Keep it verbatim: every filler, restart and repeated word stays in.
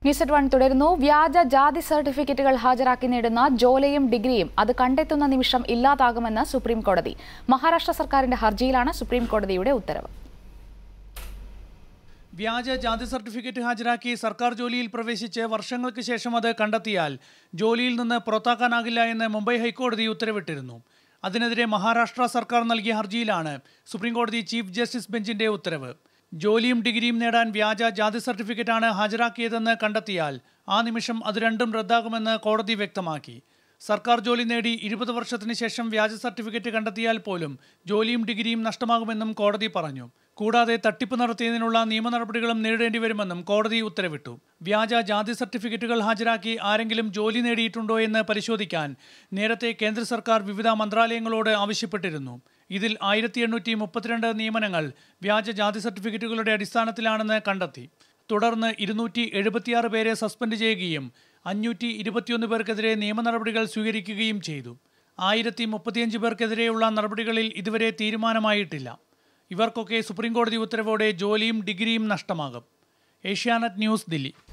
News at one തുടരുന്നു. വ്യാജ ജാതി സർട്ടിഫിക്കറ്റുകൾ ഹാജരാക്കി നേടുന്ന ജോലിയും ഡിഗ്രിയും അത് കണ്ടെത്തുന്ന നിമിഷം ഇല്ലാതാകുമെന്ന് സുപ്രീം കോടതി. മഹാരാഷ്ട്ര സർക്കാരിന്റെ ഹർജിയിലാണ് സുപ്രീം കോടതിയുടെ ഉത്തരവ്. വ്യാജ ജാതി സർട്ടിഫിക്കറ്റ് ഹാജരാക്കി സർക്കാർ ജോലിയിൽ പ്രവേശിച്ച് വർഷങ്ങൾക്ക് ശേഷം അത് കണ്ടെത്തിയാൽ ജോലിയിൽ നിന്ന് പുറത്താക്കാനാകില്ല എന്ന് മുംബൈ ഹൈക്കോടതി ഉത്തരവിട്ടിരുന്നു. അതിനെതിരെ മഹാരാഷ്ട്ര സർക്കാർ നൽകിയ ഹർജിയിലാണ് സുപ്രീംകോടതി ചീഫ് ജസ്റ്റിസ് ബെഞ്ചിന്റെ ഉത്തരവ്. ജോലിയും ഡിഗ്രിയും നേടാൻ വ്യാജ ജാതി സർട്ടിഫിക്കറ്റാണ് ഹാജരാക്കിയതെന്ന് കണ്ടെത്തിയാൽ ആ നിമിഷം അത് രണ്ടും റദ്ദാകുമെന്ന് കോടതി വ്യക്തമാക്കി. സർക്കാർ ജോലി നേടി ഇരുപത് വർഷത്തിന് ശേഷം വ്യാജ സർട്ടിഫിക്കറ്റ് കണ്ടെത്തിയാൽ പോലും ജോലിയും ഡിഗ്രിയും നഷ്ടമാകുമെന്നും കോടതി പറഞ്ഞു. കൂടാതെ തട്ടിപ്പ് നടത്തിയതിനുള്ള നിയമ നടപടികളും നേരിടേണ്ടി വരുമെന്നും കോടതി ഉത്തരവിട്ടു. വ്യാജ ജാതി സർട്ടിഫിക്കറ്റുകൾ ഹാജരാക്കി ആരെങ്കിലും ജോലി നേടിയിട്ടുണ്ടോ എന്ന് പരിശോധിക്കാൻ നേരത്തെ കേന്ദ്ര സർക്കാർ വിവിധ മന്ത്രാലയങ്ങളോട് ആവശ്യപ്പെട്ടിരുന്നു. ഇതിൽ ആയിരത്തി എണ്ണൂറ്റി മുപ്പത്തിരണ്ട് നിയമനങ്ങൾ വ്യാജ ജാതി സർട്ടിഫിക്കറ്റുകളുടെ അടിസ്ഥാനത്തിലാണെന്ന് കണ്ടെത്തി. തുടർന്ന് ഇരുന്നൂറ്റി എഴുപത്തിയാറ് പേരെ സസ്പെൻഡ് ചെയ്യുകയും അഞ്ഞൂറ്റി ഇരുപത്തിയൊന്ന് പേർക്കെതിരെ നിയമ നടപടികൾ സ്വീകരിക്കുകയും ചെയ്തു. ആയിരത്തി മുപ്പത്തിയഞ്ച് പേർക്കെതിരെയുള്ള നടപടികളിൽ ഇതുവരെ തീരുമാനമായിട്ടില്ല. ഇവർക്കൊക്കെ സുപ്രീംകോടതി ഉത്തരവോടെ ജോലിയും ഡിഗ്രിയും നഷ്ടമാകും. ഏഷ്യാനെറ്റ് ന്യൂസ്, ദില്ലി.